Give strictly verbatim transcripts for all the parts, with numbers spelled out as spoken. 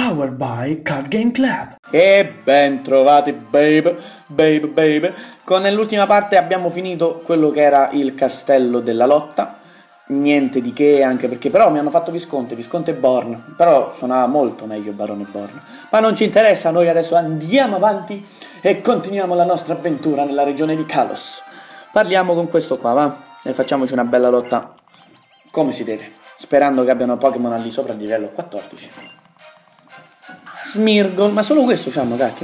Powered by Card Game Club. E ben trovati baby, baby, baby. Con l'ultima parte abbiamo finito quello che era il castello della lotta. Niente di che, anche perché però mi hanno fatto Visconte, Visconte Born. Però suonava molto meglio Barone Born. Ma non ci interessa, noi adesso andiamo avanti e continuiamo la nostra avventura nella regione di Kalos. Parliamo con questo qua, va? E facciamoci una bella lotta come si deve, sperando che abbiano Pokémon al di sopra di livello quattordici. Smirgol, ma solo questo c'hanno, cacchio.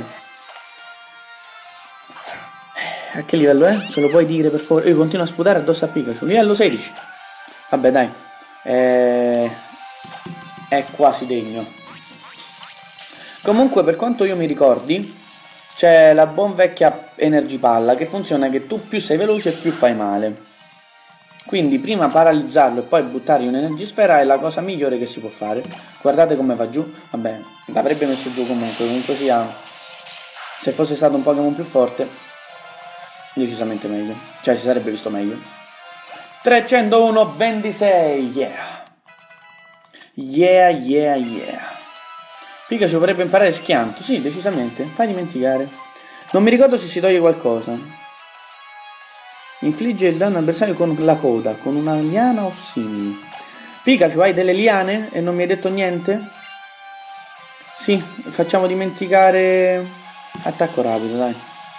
A che livello è? Ce lo puoi dire per favore? Io continuo a sputare addosso a Pikachu. Livello sedici. Vabbè dai, è, è quasi degno. Comunque, per quanto io mi ricordi, c'è la buon vecchia Energy Palla che funziona che tu più sei veloce più fai male. Quindi prima paralizzarlo e poi buttargli un'Energy Sfera è la cosa migliore che si può fare. Guardate come va giù. Vabbè, l'avrebbe messo giù comunque. Comunque sia, se fosse stato un Pokémon più forte, decisamente meglio. Cioè si sarebbe visto meglio. trecentouno ventisei. Yeah. Yeah, yeah, yeah. Pikachu vorrebbe imparare schianto. Sì, decisamente. Fai dimenticare. Non mi ricordo se si toglie qualcosa. Infligge il danno avversario con la coda, con una liana o simili. Pikachu, hai delle liane e non mi hai detto niente? Sì, facciamo dimenticare attacco rapido, dai.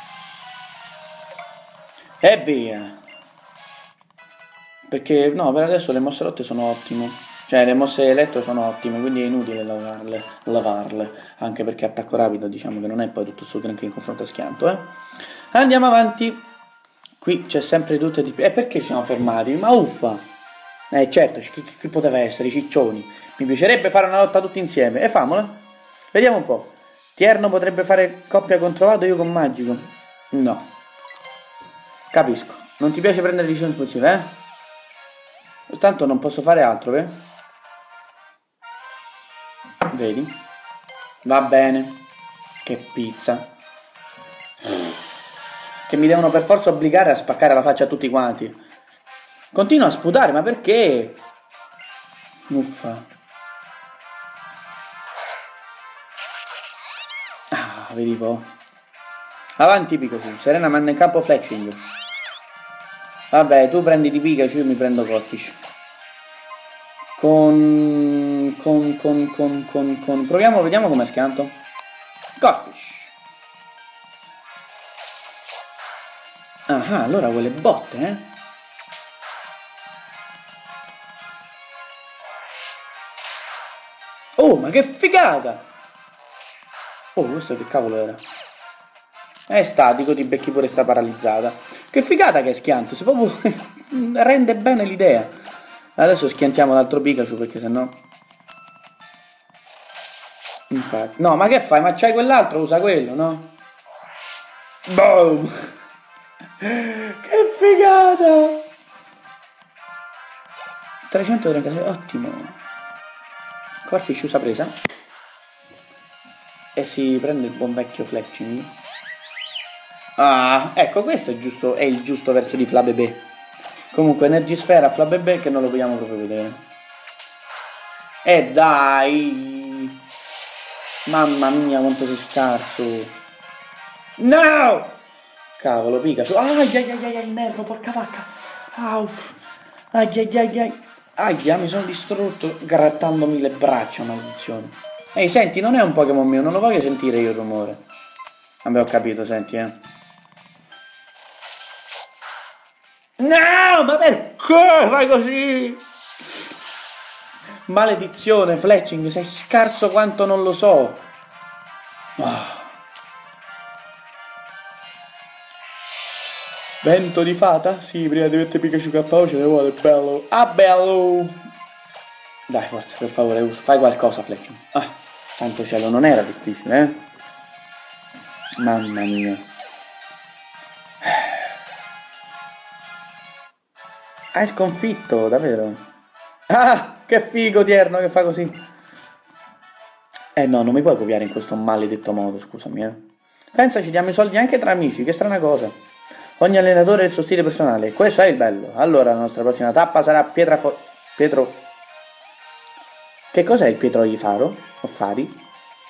E via. Perché, no, per adesso le mosse rotte sono ottime. Cioè, le mosse elettro sono ottime, quindi è inutile lavarle, lavarle. Anche perché attacco rapido, diciamo che non è poi tutto su granché in confronto a schianto, eh. Andiamo avanti. Qui c'è sempre tutte di più. E perché ci siamo fermati? Ma uffa! Eh certo, chi, chi poteva essere? I ciccioni. Mi piacerebbe fare una lotta tutti insieme. E famola. Vediamo un po'. Tierno potrebbe fare coppia contro Vado, io con Magico. No. Capisco. Non ti piace prendere decisioni impulsive, eh? Tanto non posso fare altro, eh? Vedi? Va bene. Che pizza. Che mi devono per forza obbligare a spaccare la faccia a tutti quanti. Continuo a sputare, ma perché? Uffa. Ah, vedi un po'. Avanti Pikachu. Serena manda in campo Fletching. Vabbè, tu prendi di Pikachu, io mi prendo Corphish. Con... Con... Con... Con... Con... con... Proviamo, vediamo com'è schianto. Corphish. Ah, allora vuole botte, eh? Oh, ma che figata! Oh, questo che cavolo era? È statico, ti becchi pure sta paralizzata. Che figata che è schianto, si proprio rende bene l'idea. Adesso schiantiamo l'altro Pikachu perché sennò... Infatti... No, ma che fai? Ma c'hai quell'altro, usa quello, no? Boom! Che figata! trecentotrentasei, ottimo. Corphish usa presa e si prende il buon vecchio Fletching. Ah, ecco, questo è giusto, è il giusto verso di Flabébé. Comunque Energy Sfera a Flabébé che non lo vogliamo proprio vedere. E dai! Mamma mia quanto sei scarso. No! Cavolo, Pikachu. Ai ai ai ai, il nervo, porca vacca. Auff. Ai ai ai ai. Aia, mi sono distrutto grattandomi le braccia, maledizione. Ehi, senti, non è un Pokémon mio, non lo voglio sentire io il rumore. Vabbè, ho capito, senti, eh. No, ma perché fai così? Maledizione, Fletching, sei scarso quanto non lo so. Oh. Vento di fata? Sì, prima di mettere Pikachu K O ce ne vuole, bello. Ah, bello! Dai, forza, per favore, fai qualcosa, Fletching. Ah, santo cielo, non era difficile, eh? Mamma mia. Hai sconfitto, davvero? Ah, che figo, Tierno, che fa così. Eh no, non mi puoi copiare in questo maledetto modo, scusami, eh. Pensa, ci diamo i soldi anche tra amici, che strana cosa. Ogni allenatore ha il suo stile personale, questo è il bello. Allora la nostra prossima tappa sarà Pietra Fo... Pietro... Che cos'è il Pietro di Faro? O Fari?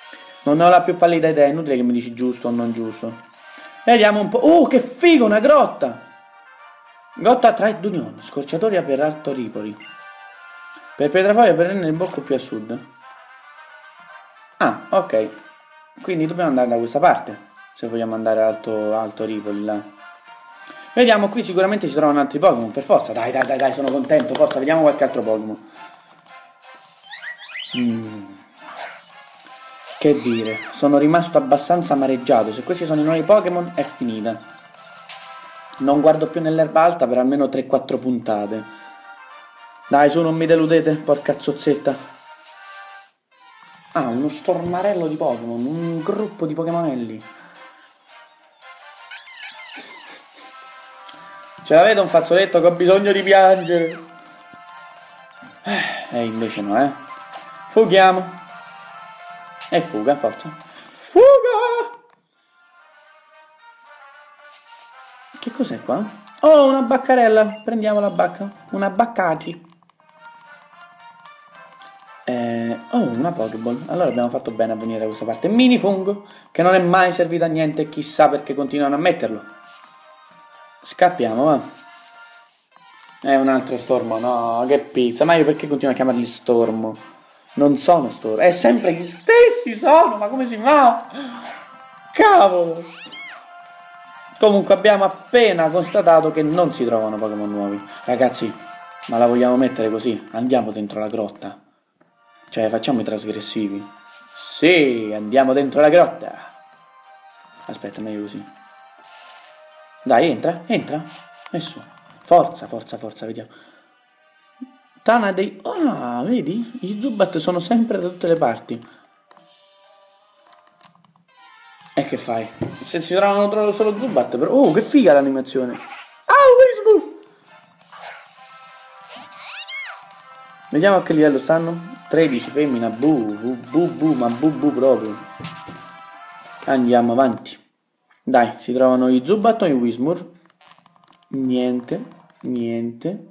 Non ne ho la più pallida idea, è inutile che mi dici giusto o non giusto. Vediamo un po'. Oh, che figo, una grotta! Grotta tra i Dunion, scorciatoia per Alto Ripoli. Per Pietrafoglia per nel bocco più a sud. Ah, ok. Quindi dobbiamo andare da questa parte, se vogliamo andare alto, alto Ripoli là. Vediamo, qui sicuramente ci trovano altri Pokémon, per forza. Dai, dai, dai, dai, sono contento, forza, vediamo qualche altro Pokémon. Mm. Che dire, sono rimasto abbastanza amareggiato. Se questi sono i nuovi Pokémon è finita. Non guardo più nell'erba alta per almeno tre quattro puntate. Dai, su, non mi deludete, porca zozzetta. Ah, uno stormarello di Pokémon, un gruppo di Pokémonelli. Ce la vedo un fazzoletto che ho bisogno di piangere. E invece no, eh. Fughiamo. E fuga, forza. Fuga! Che cos'è qua? Oh, una baccarella. Prendiamo la bacca. Una baccati. Eh, oh, una Pokéball. Allora abbiamo fatto bene a venire da questa parte. Mini fungo, che non è mai servito a niente. Chissà perché continuano a metterlo. Scappiamo, va. È un altro stormo. No, che pizza. Ma io perché continuo a chiamarli stormo? Non sono stormo. È sempre gli stessi sono. Ma come si fa? Cavolo. Comunque abbiamo appena constatato che non si trovano Pokémon nuovi. Ragazzi, ma la vogliamo mettere così? Andiamo dentro la grotta. Cioè, facciamo i trasgressivi. Sì, andiamo dentro la grotta. Aspetta, meglio così. Dai, entra, entra. Nessuno. Forza, forza, forza, vediamo. Tana dei... Ah, vedi? I Zubat sono sempre da tutte le parti. E che fai? Se si trovano solo Zubat, però... Oh, che figa l'animazione. Ah, Whisper! Vediamo a che livello stanno. tredici, femmina, bu, bu, bu, bu, ma bu, bu proprio. Andiamo avanti. Dai, si trovano i Zubat o i Whismur? Niente, niente.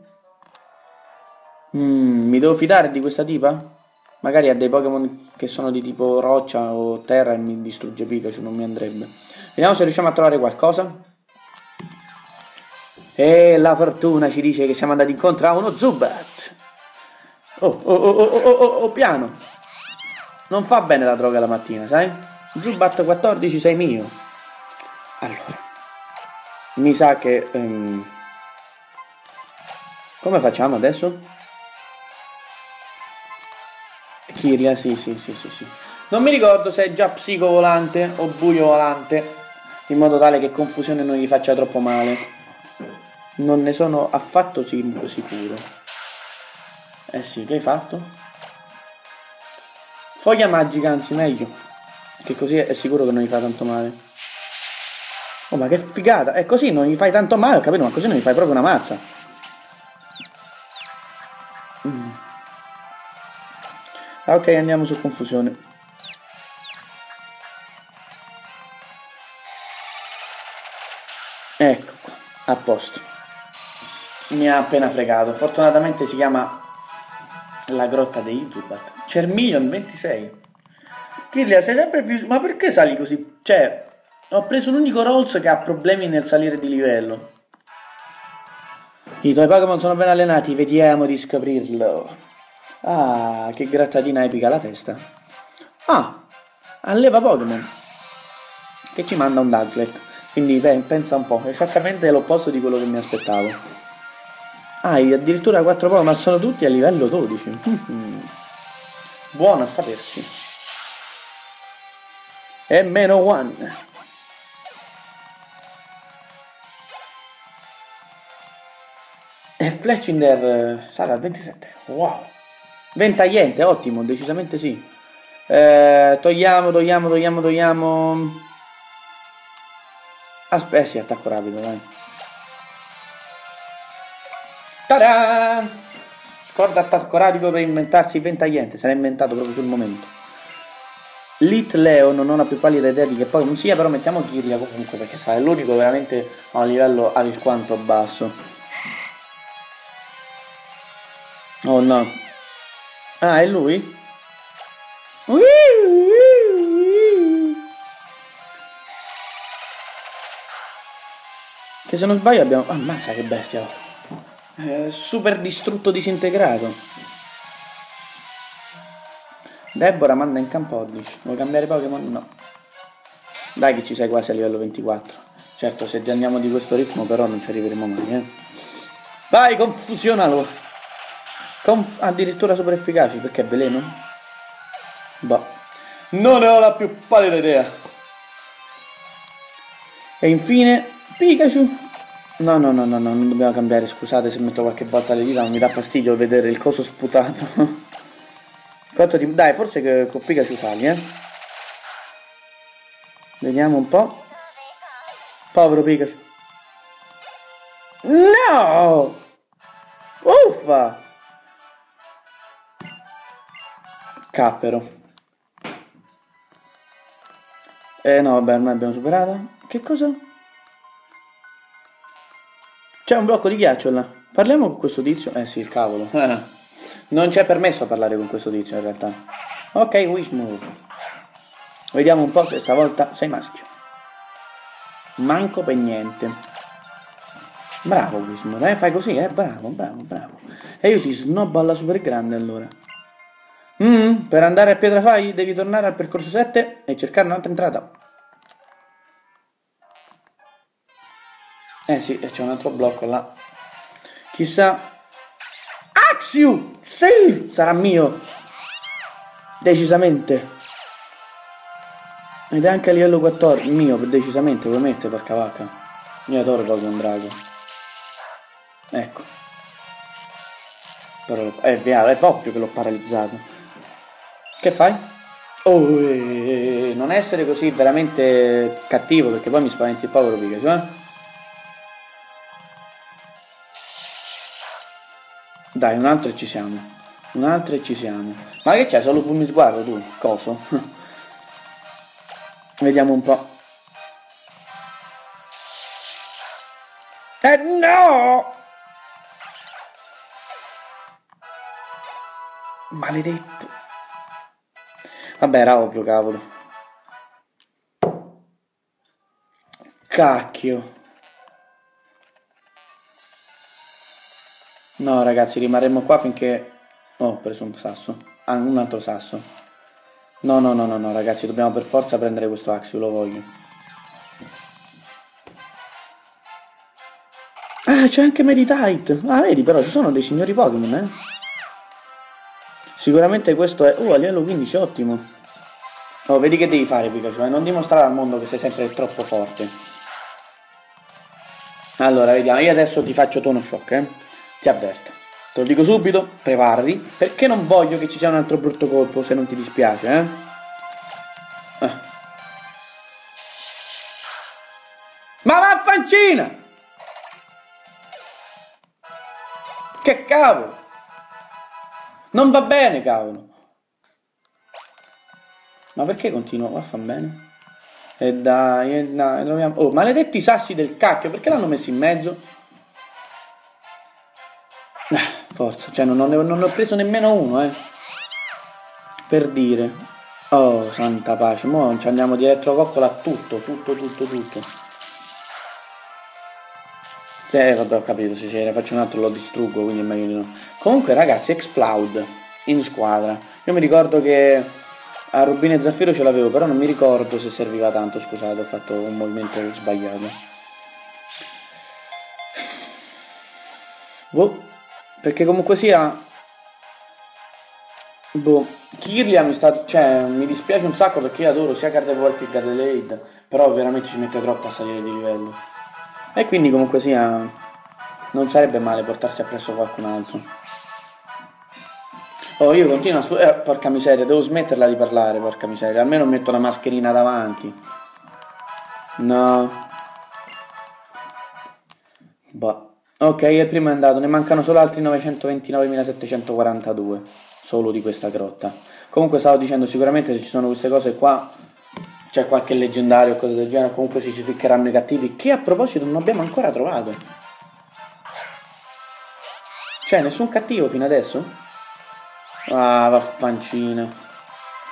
Mm, mi devo fidare di questa tipa? Magari ha dei Pokémon che sono di tipo roccia o terra e mi distrugge Pikachu, non mi andrebbe. Vediamo se riusciamo a trovare qualcosa. E la fortuna ci dice che siamo andati incontro a uno Zubat. Oh, oh, oh, oh, oh, oh, oh, piano. Non fa bene la droga la mattina, sai? Zubat quattordici sei mio. Allora, mi sa che... Um... Come facciamo adesso? Kirlia, sì, sì, sì, sì, sì. Non mi ricordo se è già psico volante o buio volante, in modo tale che confusione non gli faccia troppo male. Non ne sono affatto sicuro. Eh sì, che hai fatto? Foglia magica, anzi meglio, che così è sicuro che non gli fa tanto male. Oh, ma che figata! E così non gli fai tanto male, ho capito, ma così non gli fai proprio una mazza. Mm. Ok, andiamo su confusione. Ecco qua, a posto. Mi ha appena fregato. Fortunatamente si chiama la grotta dei Zubat. Cermilion ventisei. Kirlia, sei sempre più... Ma perché sali così? Cioè, ho preso un unico Rolls che ha problemi nel salire di livello. I tuoi Pokémon sono ben allenati, vediamo di scoprirlo. Ah, che grattatina epica la testa. Ah, alleva Pokémon, che ci manda un Ducklet. Quindi pensa un po', esattamente l'opposto di quello che mi aspettavo. Ah, addirittura quattro Pokémon, ma sono tutti a livello dodici. Buono a sapersi. E meno one. E Fletchinder sarà ventisette. Wow. Ventagliente, ottimo, decisamente sì. Eh, togliamo, togliamo, togliamo, togliamo. Aspetta, sì, attacco rapido, dai. Ta-da! Scorda attacco rapido per inventarsi ventagliente. Se l'ha inventato proprio sul momento. Lit Leo non ho la più pallida idea di che poi non sia, però mettiamo Kirlia comunque perché sa, è l'unico veramente a un livello alquanto basso. Oh no. Ah, è lui? se non sbaglio abbiamo... Ammazza che bestia! Eh, super distrutto disintegrato. Deborah manda in campo Oddish. Vuoi cambiare Pokémon? No. Dai che ci sei quasi a livello ventiquattro. Certo, se andiamo di questo ritmo però non ci arriveremo mai, eh. Vai, confusionalo! Conf addirittura super efficaci, perché è veleno? Boh. Non ne ho la più pallida idea. E infine, Pikachu. No, no, no, no, no, non dobbiamo cambiare, scusate se metto qualche volta le dita, non mi dà fastidio vedere il coso sputato. Quanto di... Dai, forse che con Pikachu sali, eh. Vediamo un po'. Povero Pikachu. No! Uffa! Cappero. Eh no, vabbè, ormai abbiamo superato. Che cosa? C'è un blocco di ghiaccio là. Parliamo con questo tizio? Eh sì, il cavolo. Non c'è permesso a parlare con questo tizio in realtà. Ok, Wishmove. Vediamo un po' se stavolta sei maschio. Manco per niente. Bravo Wishmove, eh? Fai così, eh? Bravo, bravo, bravo. E io ti snobbo alla super grande allora. Mm, per andare a Pietrafai devi tornare al percorso sette e cercare un'altra entrata. Eh sì, c'è un altro blocco là. Chissà. Axiu! Sì! Sarà mio! Decisamente. Ed è anche a livello quattordici. Mio, decisamente, lo mette per cavacca. Io adoro Pokémon Drago. Ecco. Però è vero, è ovvio che l'ho paralizzato. Che fai? Oh, eh, non essere così veramente cattivo, perché poi mi spaventi il povero Pikachu, eh? Dai, un altro e ci siamo. Un altro e ci siamo. Ma che c'è? Solo un sguardo tu? Coso? Vediamo un po'. Eh no! Maledetto. Vabbè, era ovvio, cavolo. Cacchio. No, ragazzi, rimarremo qua finché... Oh, ho preso un sasso. Ah, un altro sasso. No, no, no, no, no, ragazzi, dobbiamo per forza prendere questo Axio, lo voglio. Ah, c'è anche Meditite. Ah, vedi, però ci sono dei signori Pokémon, eh. Sicuramente questo è... Uh, a livello quindici, ottimo. Oh, vedi che devi fare, Pikachu, eh? Non dimostrare al mondo che sei sempre troppo forte. Allora, vediamo, io adesso ti faccio tono shock, eh. Ti avverto. Te lo dico subito, preparati, perché non voglio che ci sia un altro brutto colpo, se non ti dispiace, eh. eh. Ma vaffancina! Che cavolo! Non va bene, cavolo! Ma perché continuo? Vaffa bene. E dai, e dai, troviamo... Oh, maledetti sassi del cacchio, perché l'hanno messo in mezzo? Forza, cioè non, ne, non ne ho preso nemmeno uno, eh. Per dire. Oh, santa pace. Mo' ci andiamo di elettrococcola a tutto, tutto, tutto, tutto. Sì, vabbè, ho capito, se ce ne faccio un altro lo distruggo, quindi è meglio di no. Comunque, ragazzi, Exploud in squadra. Io mi ricordo che a Rubino e Zaffiro ce l'avevo, però non mi ricordo se serviva tanto, scusate, ho fatto un movimento sbagliato. Boh. Perché comunque sia... Boh, Kirlia mi sta... Cioè, mi dispiace un sacco perché io adoro sia Gardevoir che Gardelade, però veramente ci mette troppo a salire di livello. E quindi comunque sia... Non sarebbe male portarsi appresso qualcun altro. Oh, io continuo a... Eh, porca miseria, devo smetterla di parlare, porca miseria. Almeno metto la mascherina davanti. No. Boh. Ok, il primo è andato, ne mancano solo altri novecentoventinovemilasettecentoquarantadue, solo di questa grotta. Comunque stavo dicendo, sicuramente se ci sono queste cose qua, c'è qualche leggendario o cose del genere, comunque si ficcheranno i cattivi, che a proposito non abbiamo ancora trovato. C'è nessun cattivo fino adesso? Ah, vaffancina.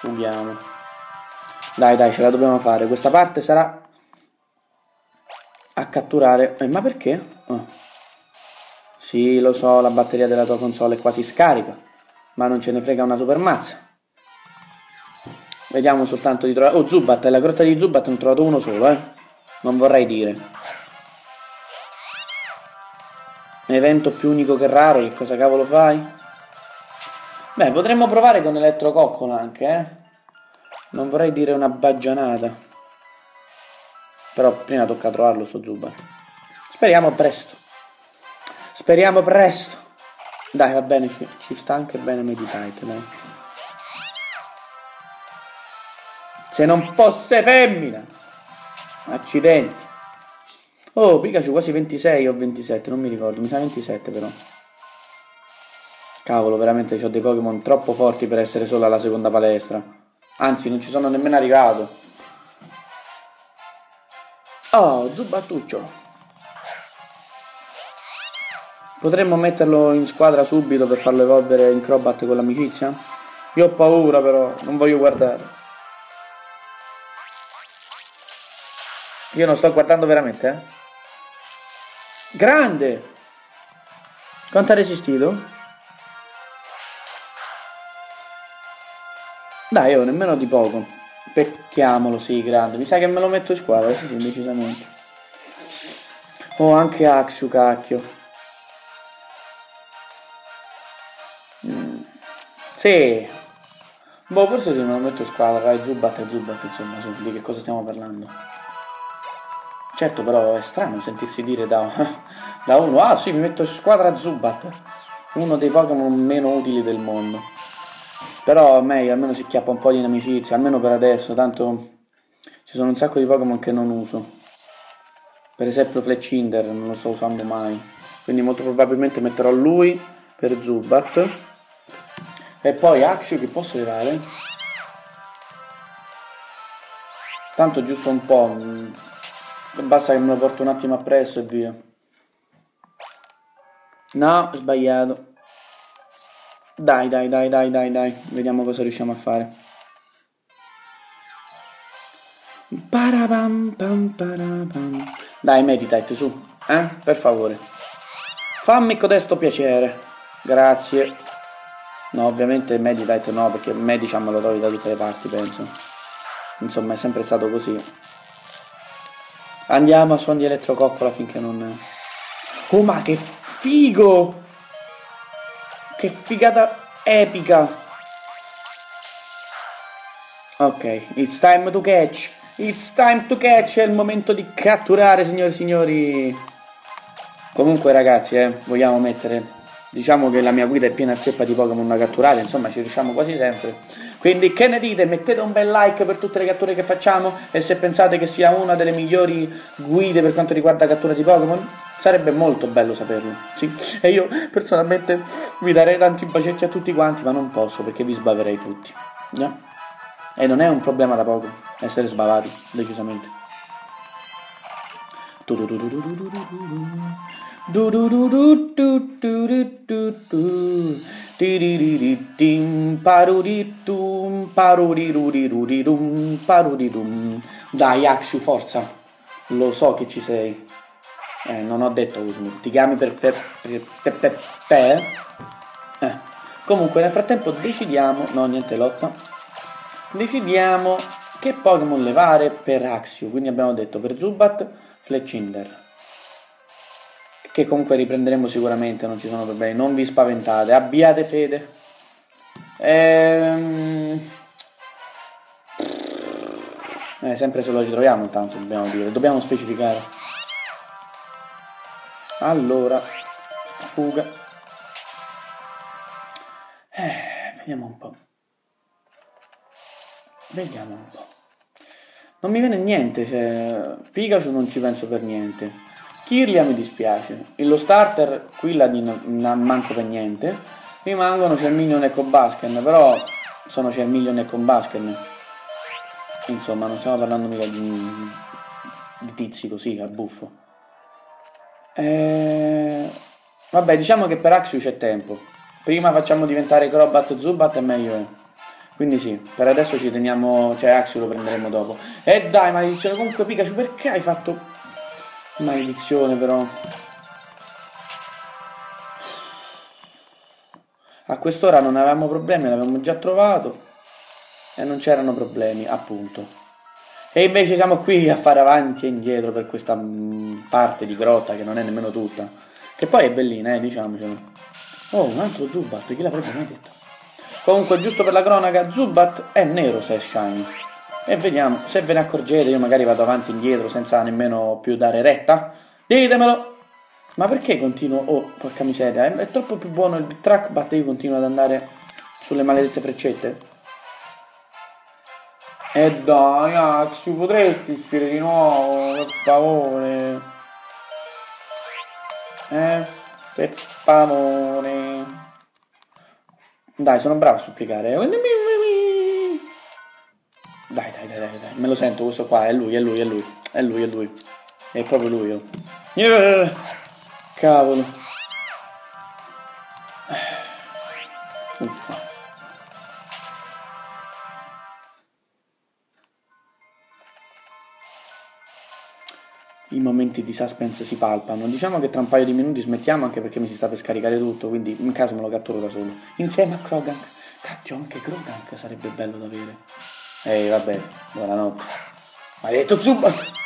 Fughiamo. Dai, dai, ce la dobbiamo fare, questa parte sarà... a catturare. Eh, ma perché? Oh. Sì, lo so, la batteria della tua console è quasi scarica, ma non ce ne frega una super mazza. Vediamo soltanto di trovare... Oh, Zubat, la grotta di Zubat ne ho trovato uno solo, eh. Non vorrei dire. Evento più unico che raro, che cosa cavolo fai? Beh, potremmo provare con Elettrococcola anche, eh. Non vorrei dire una baggianata. Però prima tocca trovarlo sto Zubat. Speriamo presto. Speriamo presto. Dai, va bene, ci, ci sta anche bene Meditite, dai. Se non fosse femmina. Accidenti. Oh, Pikachu quasi ventisei o ventisette, non mi ricordo, mi sa ventisette però. Cavolo, veramente ho dei Pokémon troppo forti per essere solo alla seconda palestra. Anzi, non ci sono nemmeno arrivato. Oh, Zubattuccio. Potremmo metterlo in squadra subito per farlo evolvere in Crobat con l'amicizia? Io ho paura però, non voglio guardare. Io non sto guardando veramente, eh? Grande! Quanto ha resistito? Dai, io nemmeno di poco. Pecchiamolo, sì, grande. Mi sa che me lo metto in squadra, sì, sì, decisamente. Oh, anche Axu, cacchio. Mm. Sì. Boh, forse sì, me lo metto in squadra. Dai, Zubat e Zubat, insomma, di che cosa stiamo parlando. Certo, però è strano sentirsi dire da, da uno, ah sì, mi metto in squadra Zubat, uno dei Pokémon meno utili del mondo. Però a me almeno si chiappa un po' di amicizia, almeno per adesso, tanto ci sono un sacco di Pokémon che non uso. Per esempio Fletchinder non lo sto usando mai, quindi molto probabilmente metterò lui per Zubat. E poi Axio che posso levare? Tanto giusto un po', basta che me lo porto un attimo appresso e via. No, sbagliato. Dai, dai, dai, dai, dai, dai. Vediamo cosa riusciamo a fare. Parabam, pam, parabam. Dai, Meditite, su. Eh? Per favore. Fammi codesto piacere. Grazie. No, ovviamente Meditite no, perché Medicham me lo trovi da tutte le parti, penso. Insomma, è sempre stato così. Andiamo a suon di Elettrococcola finché non... Oh, ma che figo! Che figata epica! Ok, it's time to catch! It's time to catch! È il momento di catturare, signori e signori! Comunque, ragazzi, eh, vogliamo mettere... Diciamo che la mia guida è piena zeppa di Pokémon da catturare, insomma ci riusciamo quasi sempre. Quindi che ne dite? Mettete un bel like per tutte le catture che facciamo e se pensate che sia una delle migliori guide per quanto riguarda la cattura di Pokémon, sarebbe molto bello saperlo. Sì. E io personalmente vi darei tanti bacetti a tutti quanti, ma non posso perché vi sbaverei tutti. Yeah. E non è un problema da poco essere sbavati, decisamente. Du du du du du du du du du tiriririttim paruritum parurirurirurum paruridum. Dai Axu, forza, lo so che ci sei. Eh, non ho detto Usmu, ti chiami per per per per per eh. Comunque nel frattempo decidiamo, no niente lotta, decidiamo che Pokémon levare per Axu. Quindi abbiamo detto per Zubat Fletchinder, che comunque riprenderemo sicuramente, non ci sono problemi, non vi spaventate, abbiate fede. Ehm... Eh, sempre se lo ritroviamo intanto dobbiamo dire, dobbiamo specificare. Allora, fuga. Eh, vediamo un po'. Vediamo un po'. Non mi viene niente, cioè... Pikachu non ci penso per niente. Kirlia mi dispiace, lo starter qui la non manco per niente, rimangono Charmeleon e Cobasken, però sono Charmeleon e Cobasken, insomma non stiamo parlando mica di, di tizi così a buffo. E... vabbè, diciamo che per Axu c'è tempo, prima facciamo diventare Crobat Zubat e meglio è, quindi sì, per adesso ci teniamo, cioè Axu lo prenderemo dopo. E dai maledizione, comunque Pikachu perché hai fatto... Maledizione però. A quest'ora non avevamo problemi, l'avevamo già trovato e non c'erano problemi, appunto. E invece siamo qui a fare avanti e indietro per questa parte di grotta che non è nemmeno tutta. Che poi è bellina, eh, diciamocelo. Oh, un altro Zubat, chi l'avrebbe mai detto? Comunque, giusto per la cronaca, Zubat è nero se è shiny. E vediamo, se ve ne accorgete, io magari vado avanti e indietro senza nemmeno più dare retta. Ditemelo! Ma perché continuo? Oh, porca miseria, è, è troppo più buono il trackbat e io continuo ad andare sulle maledette freccette? E dai, Axio, potresti uscire di nuovo, per favore? Eh, per favore. Dai, sono bravo a supplicare. Dai, dai, dai, dai, dai, me lo sento questo qua, è lui, è lui, è lui, è lui, è lui. È proprio lui, oh. Yeah! Cavolo. Uffa. I momenti di suspense si palpano. Diciamo che tra un paio di minuti smettiamo, anche perché mi si sta per scaricare tutto, quindi in caso me lo catturo da solo. Insieme a Croagunk. Cacchio, anche Croagunk sarebbe bello da avere. Ehi, vabbè, buonanotte. Ma hai detto Zubat?